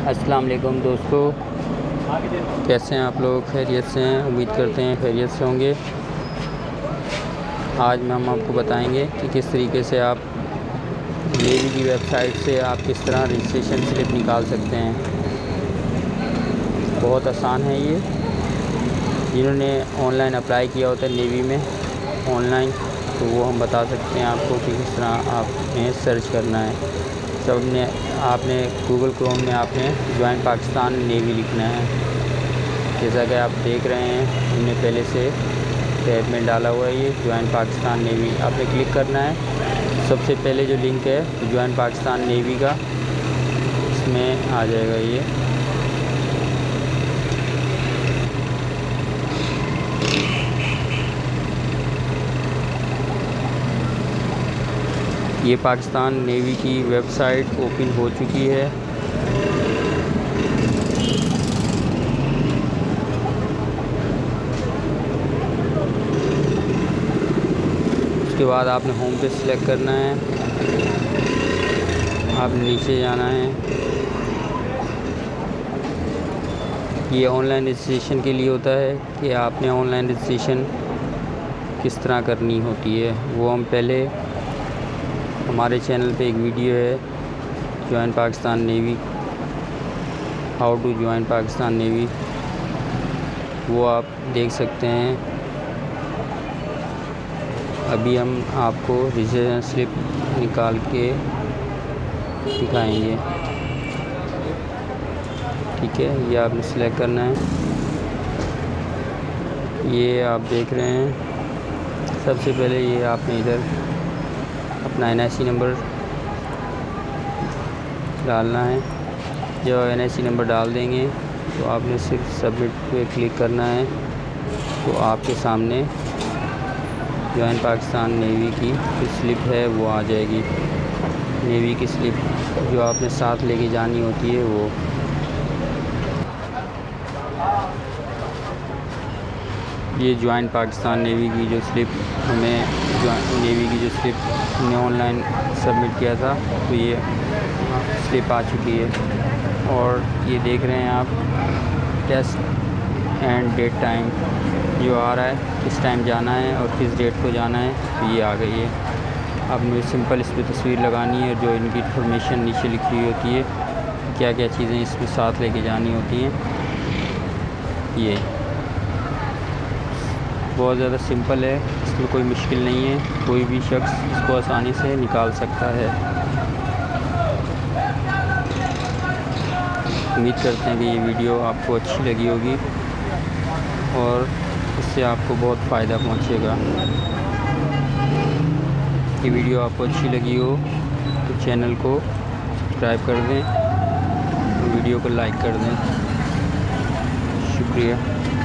अस्सलाम वालेकुम दोस्तों, कैसे हैं आप लोग? खैरियत से हैं? उम्मीद करते हैं खैरियत से होंगे। आज हम आपको बताएंगे कि किस तरीके से आप नेवी की वेबसाइट से आप किस तरह रजिस्ट्रेशन स्लिप निकाल सकते हैं। बहुत आसान है ये। जिन्होंने ऑनलाइन अप्लाई किया होता है नेवी में ऑनलाइन, तो वो हम बता सकते हैं आपको कि किस तरह आपने सर्च करना है। आपने गूगल क्रोम में आपने ज्वाइन पाकिस्तान नेवी लिखना है। जैसा कि आप देख रहे हैं, हमने पहले से टैब में डाला हुआ है ये ज्वाइन पाकिस्तान नेवी। आपने क्लिक करना है। सबसे पहले जो लिंक है ज्वाइन पाकिस्तान नेवी का, इसमें आ जाएगा ये पाकिस्तान नेवी की वेबसाइट ओपन हो चुकी है। उसके बाद आपने होम पे सिलेक्ट करना है, आपने नीचे जाना है। ये ऑनलाइन रजिस्ट्रेशन के लिए होता है कि आपने ऑनलाइन रजिस्ट्रेशन किस तरह करनी होती है। वो हम पहले हमारे चैनल पे एक वीडियो है join Pakistan navy, how to join Pakistan navy, वो आप देख सकते हैं। अभी हम आपको रजिस्ट्रेशन स्लिप निकाल के दिखाएंगे। ठीक है, ये आपने सेलेक्ट करना है। ये आप देख रहे हैं। सबसे पहले ये आपने इधर अपना NIC नंबर डालना है। जब NIC नंबर डाल देंगे तो आपने सिर्फ सबमिट पे क्लिक करना है, तो आपके सामने ज्वाइन पाकिस्तान नेवी की जो स्लिप है वो आ जाएगी। नेवी की स्लिप जो आपने साथ लेके जानी होती है वो। ये ज्वाइन पाकिस्तान नेवी की जो स्लिप नेवी की जो स्लिप हमने ऑनलाइन सबमिट किया था, तो ये स्लिप आ चुकी है। और ये देख रहे हैं आप टेस्ट एंड डेट टाइम जो आ रहा है, किस टाइम जाना है और किस डेट को जाना है, तो ये आ गई है। आपने सिंपल इस पर तस्वीर लगानी है, जो इनकी इन्फॉर्मेशन नीचे लिखी हुई होती है, क्या क्या चीज़ें इसमें साथ लेके जानी होती हैं। ये बहुत ज़्यादा सिंपल है, इसमें कोई मुश्किल नहीं है। कोई भी शख्स इसको आसानी से निकाल सकता है। उम्मीद करते हैं कि ये वीडियो आपको अच्छी लगी होगी और इससे आपको बहुत फ़ायदा पहुंचेगा। ये वीडियो आपको अच्छी लगी हो तो चैनल को सब्सक्राइब कर दें और वीडियो को लाइक कर दें। शुक्रिया।